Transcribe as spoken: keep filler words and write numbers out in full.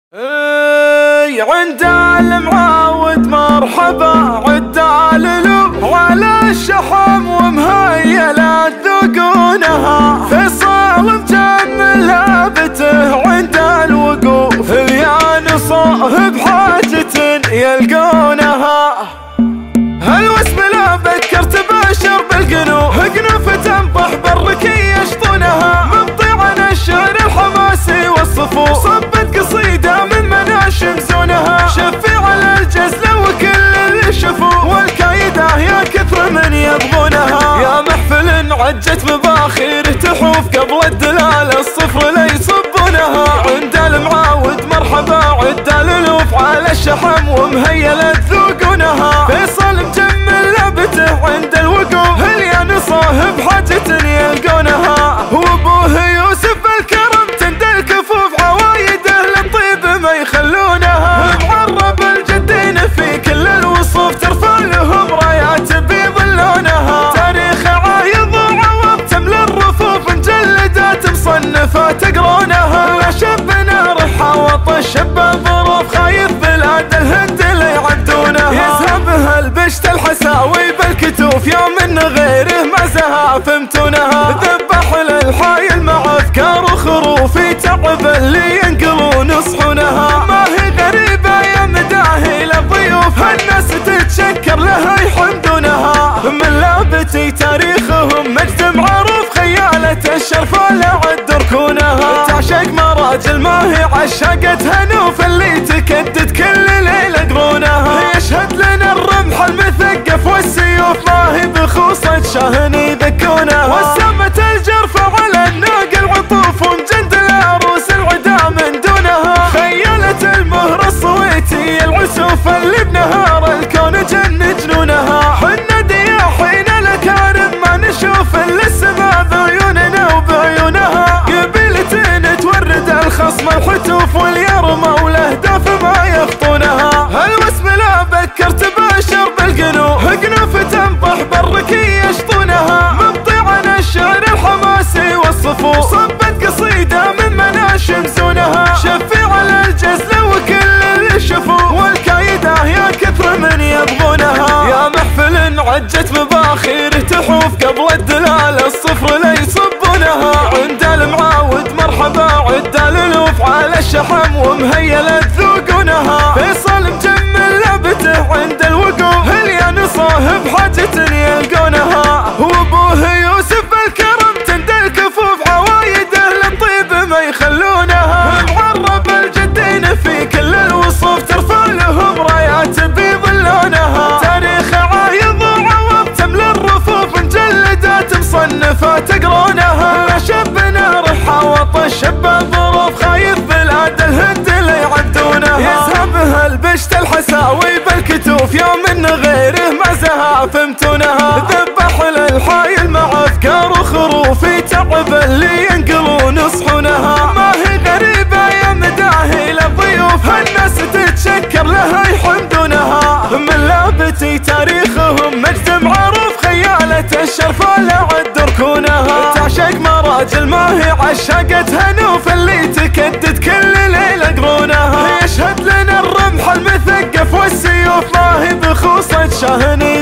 اي عند المعاود مرحبا عدال له على الشحم ومهيلة تذوقونها، فيصل مجمل لابته عند الوقوف اليان صاحب حاجة يلقونها. الوسم لا بكر تباشر بالقنوف قنوف تنطح بالركي يشطونها، مبطي عن الشعر الحماسي والصفوف صبت قصيدة من مناشم زونها، شفي على الجزلة وكل اللي شفوه والكايدة يا كثر من يبغونها. يا محفل عجت مباخير تحوف قبل الدلال الصفر لا يصبونها، عند المعاود مرحبا عدال الوف على الشحم ومهيلة تذوقونها، فيصل مجمل لابته عند الوقوف اليان صاحب حاجة يلقونها، وابوه يوسف الكرم تند الكفوف عوايده للطيب ما يخلونها، معرب الجدين في كل الوصوف ترفع لهم رايات بيظلونها، تاريخ عايض وعوض تملى الرفوف مجلدات مصنفة تقرونها، لا شاب نار حاوط الشباب ظروف خايف بلاد الهند اللي يعدونها، يذهبها البشت الحساوي بالكتوف يوم من غيره ما زها فهمتونها، ذبح للحايل مع افكار وخروف تعب اللي ينقلون يصحونها، ما هي غريبة يا مداهي للضيوف الناس تتشكر لها يحمدونها، من لابتي تاريخهم مجد معروف خيالة الشرف لا عد ركونها، تعشق مراجل ما هي عشقت هنوف اللي تكدد كل ليلة قرونها، يشهد لنا الرمح المثقف والسيوف ما هي بخوصة شهن يذكونها، وسمت الجرف على الناقل عطوف ومجند العروس العدا من دونها، خيالت المهر الصويتي العسوف اللي بنهار الكون جن جنونها، حنا دياحين الاكارم ما نشوف الا السما بعيوننا وبعيونها، قبيلتين تورد الخصم الحتوف واليرمى والاهداف ما يخطونها، الوسم لا بكر تباشر بالقنوف قنوف تنطح بالركي يشطونها، مبطي عن الشعر الحماسي والصفوف صبت قصيدة من مناشم زونها، شفي على الجزلة وكل اللي شفوه والكايدة يا كثر من يبغونها، يا محفل عجت مباخير تحوف قبل الدلال الصفر لا يصبونها، عند المعاود مرحبا عدال الوف على الشحم ومهيلة تذوقونها، فيصل مجمل لابته عند الوقوف اليان صاحب حاجة يلقونها، وابوه يوسف الكرم تند الكفوف عوايده للطيب ما يخلونها، معرب الجدين في كل الوصوف ترفع لهم رايات بيظلونها، تاريخ عايض وعوض تملى الرفوف مجلدات مصنفة تقرونها، لا شاب نار حاوط الشباب ظروف خايف بلاد الهند اللي يعدونها، يذهبها البشت الحساوي بالكتوف يوم من غيره ما زها فهمتونها، ذبح للحايل مع افكار وخروف تعب اللي ينقلون يصحونها، ما هي غريبة يا مداهي للضيوف الناس تتشكر لها يحمدونها، من لابتي تاريخهم مجد معروف خيالة الشرف لا عد ركونها، تعشق مراجل ما هي عشقت هنوف اللي تكدد كل ليلة قرونها، يشهد لنا الرمح المثقف والسيوف ما هي بخوصة شهن